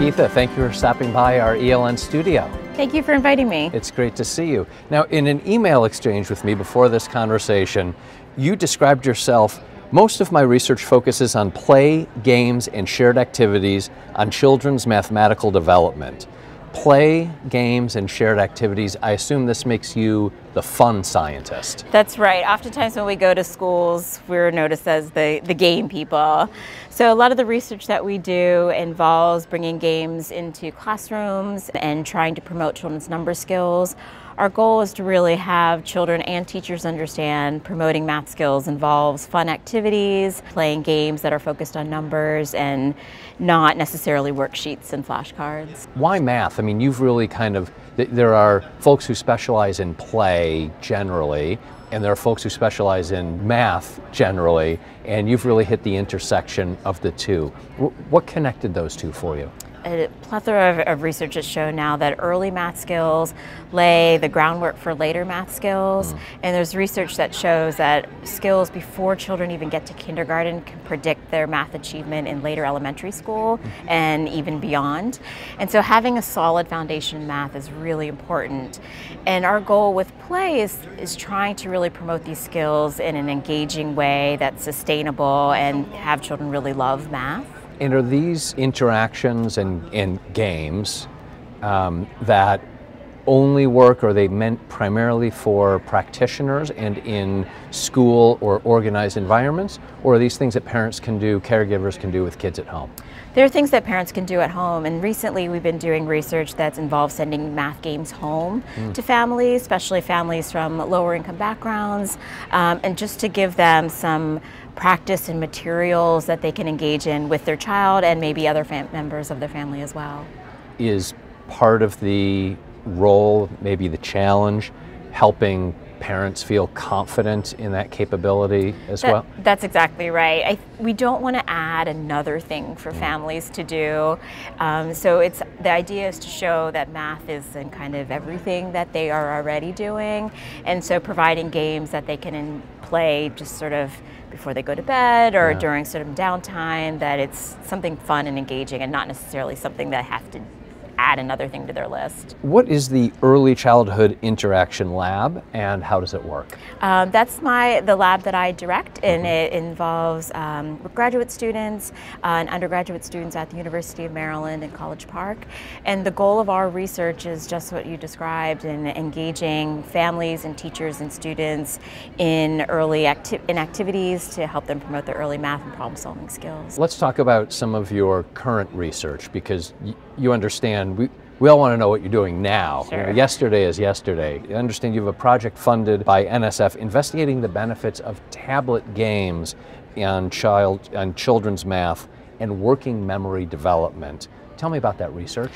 Geetha, thank you for stopping by our ELN studio. Thank you for inviting me. It's great to see you. Now, in an email exchange with me before this conversation, you described yourself, most of my research focuses on play, games, and shared activities on children's mathematical development. Play, games, and shared activities, I assume this makes you the fun scientist. That's right. Oftentimes when we go to schools, we're noticed as the game people. So a lot of the research that we do involves bringing games into classrooms and trying to promote children's number skills. Our goal is to really have children and teachers understand promoting math skills involves fun activities, playing games that are focused on numbers, and not necessarily worksheets and flashcards. Why math? I mean, you've really there are folks who specialize in play generally, and there are folks who specialize in math generally, and you've really hit the intersection of the two. What connected those two for you? A plethora of research has shown now that early math skills lay the groundwork for later math skills. And there's research that shows that skills before children even get to kindergarten can predict their math achievement in later elementary school and even beyond. And so having a solid foundation in math is really important. And our goal with play is trying to really promote these skills in an engaging way that's sustainable and have children really love math. And are these interactions and games that only work, or are they meant primarily for practitioners and in school or organized environments? Or are these things that parents can do, caregivers can do with kids at home? There are things that parents can do at home, and recently we've been doing research that's involved sending math games home to families, especially families from lower income backgrounds, and just to give them some practice and materials that they can engage in with their child and maybe other members of their family as well. Is part of the role, maybe the challenge, helping parents feel confident in that capability as well? That's exactly right. We don't want to add another thing for families to do. So the idea is to show that math is in kind of everything that they are already doing. And so providing games that they can play just sort of before they go to bed or during sort of downtime, that it's something fun and engaging and not necessarily something that have to add another thing to their list. What is the Early Childhood Interaction Lab, and how does it work? That's the lab that I direct, and it involves graduate students and undergraduate students at the University of Maryland in College Park. And the goal of our research is just what you described, in engaging families and teachers and students in early activities to help them promote their early math and problem solving skills. Let's talk about some of your current research, because you understand we all want to know what you're doing now. Sure. You know, yesterday is yesterday. I understand you have a project funded by NSF investigating the benefits of tablet games on children's math and working memory development. Tell me about that research.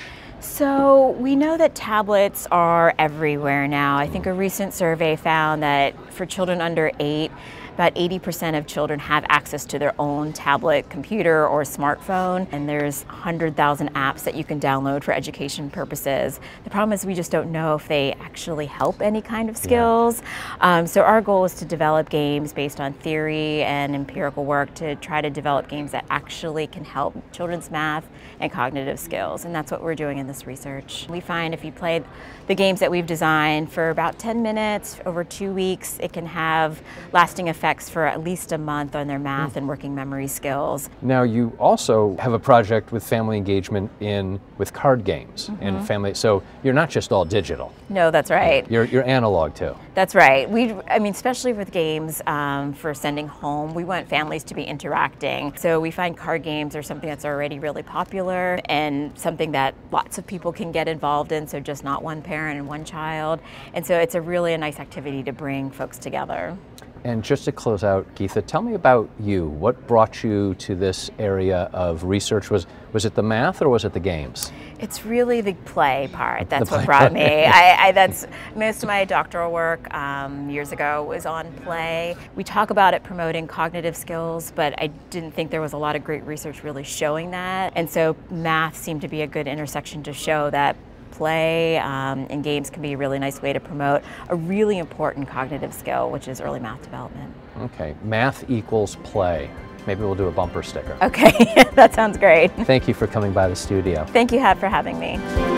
So we know that tablets are everywhere now. I think a recent survey found that for children under 8, about 80% of children have access to their own tablet, computer, or smartphone, and there's 100,000 apps that you can download for education purposes. The problem is we just don't know if they actually help any kind of skills. So our goal is to develop games based on theory and empirical work to try to develop games that actually can help children's math and cognitive skills, and that's what we're doing in this research. We find if you play the games that we've designed for about 10 minutes over 2 weeks, it can have lasting effects for at least a month on their math and working memory skills. Now, you also have a project with family engagement with card games and family, so you're not just all digital. No, that's right. You're analog too. That's right. I mean, especially with games for sending home, we want families to be interacting. So we find card games are something that's already really popular and something that lots of people can get involved in, so just not one parent and one child. And so it's a nice activity to bring folks together. And just to close out, Geetha, tell me about you. What brought you to this area of research? Was it the math or was it the games? It's really the play part. That's what brought me. That's most of my doctoral work years ago was on play. We talk about it promoting cognitive skills, but I didn't think there was a lot of great research really showing that. And so math seemed to be a good intersection to show that play and games can be a really nice way to promote a really important cognitive skill, which is early math development. Okay, math equals play. Maybe we'll do a bumper sticker. Okay, that sounds great. Thank you for coming by the studio. Thank you, Hat, for having me.